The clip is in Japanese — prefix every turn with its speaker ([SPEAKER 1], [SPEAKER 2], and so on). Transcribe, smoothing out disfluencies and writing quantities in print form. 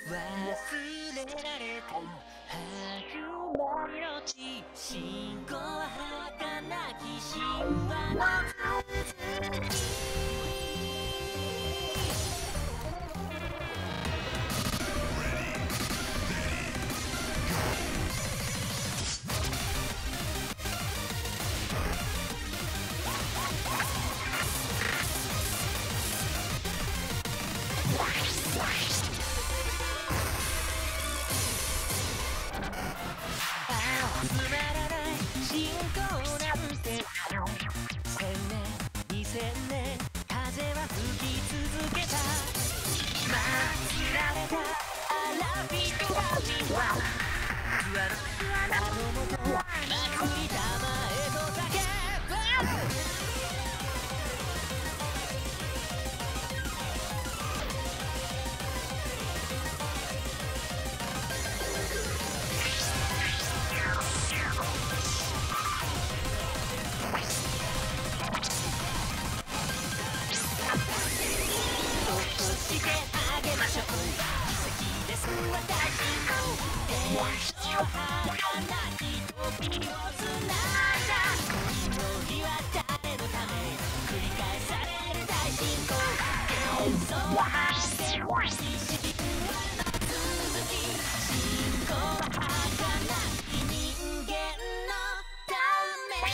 [SPEAKER 1] 忘れられた始まりの地、信号は儚き神話の続き。つまらない進行なんて千年2000年風は吹き続けた。祭られたアラビト神はあのもと祭り玉へと叫ぶ。してあげましょう。奇跡です私も天使を儚き時をつないだ。この日は誰のため繰り返される大進行。幻想は果て神話の続き。信仰は儚き人間のため。